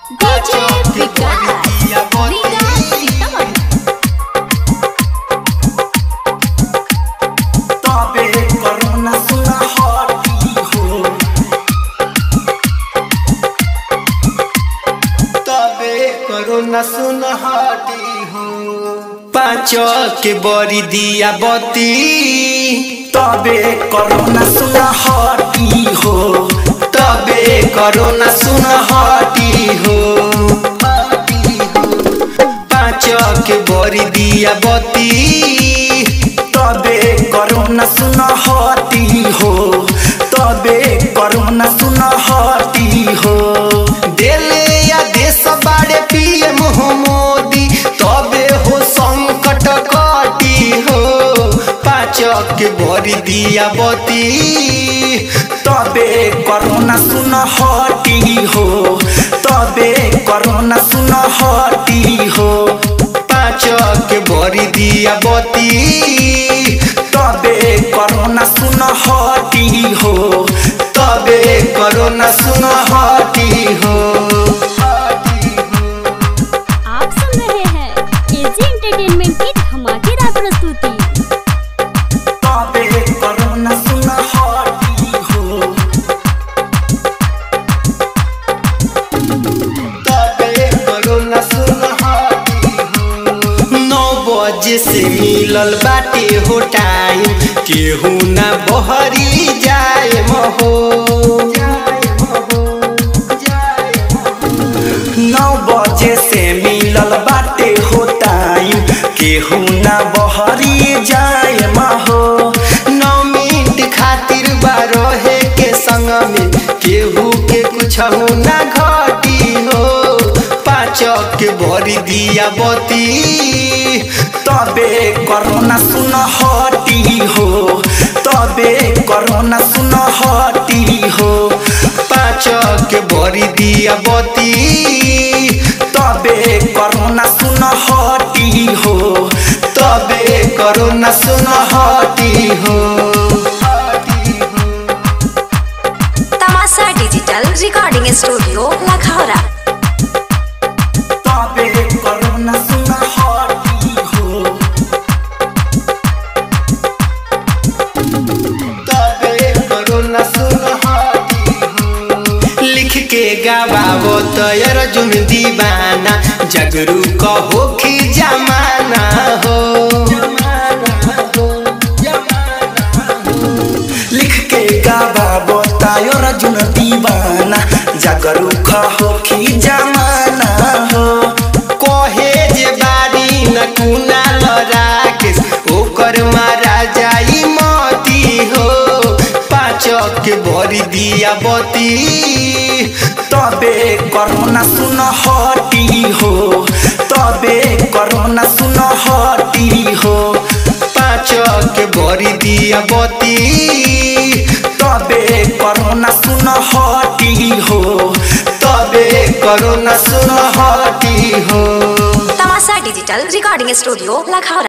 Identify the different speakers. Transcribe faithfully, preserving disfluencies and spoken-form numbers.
Speaker 1: DJ विकास विकास सीतामढ़ी।
Speaker 2: तबे करोना सुना हटी हो, तबे करोना सुना हटी हो। पाँच के बरी दिया बत्ती, तबे करोना सुना हटी हो, तबे करोना सुना हटी हो। पाँच के बरी दिया बत्ती, तबे करोना सुना हटी हो, तबे करोना सुना हटी हो। देले या देश बाड़े पीएम हो मोदी, तबे हो संकट काटी हो। पाँच के भरी दिया बत्ती, तबे करोना सुना हटी हो, तबे करोना सुना हटी हो। पाँच के भरी दिया बत्ती, तबे करोना सुना हटी हो, तबे करोना सुना हटी हो।
Speaker 1: आप सुन रहे हैं एजी एंटरटेनमेंट की धमाकेदार प्रस्तुति।
Speaker 2: तबे करोना सुना हटी हो, तबे करोना सुना हटी हो। नौ बजे से मिलल बाटे हो टाइम, केहू ना बहरी जाए महो। नौ बजे से मिलल बाटे हो टाइम, केहू ना बहरी जाए महो। नौ मिनट खातिर बारहे के संग में, केहू के कुछ ना घटी हो। पाँच के भरी दिया बत्ती, तबे करोना सुना हटी हो, तबे करोना सुना हटी हो। पाँच के भरी दिया बत्ती, तबे करोना सुना हटी हो, तबे करोना सुना हटी हो।
Speaker 3: तमाशा डिजिटल रिकॉर्डिंग स्टूडियो लखौरा।
Speaker 2: तबे करोना सुना हटी हो, तबे करोना सुना हटी हो। लिख के गावावो तयर जुन दीवाना, जागरूक होखी जमाना हो। लिख के गावावो तयर जुन दीवाना, जागरूक होखी जमाना हो। कहे जे बारी न कुना लराके, ओकर मारा जाई मती हो। पाँच के भरी दिया बत्ती, तबे करोना सुना हटी हो, तबे करोना सुना हटी हो। पाँच के भरी दिया बत्ती, तबे करोना सुना हटी हो, तबे करोना सुना हटी हो।
Speaker 3: तमाशा डिजिटल रिकॉर्डिंग स्टूडियो लखौरा।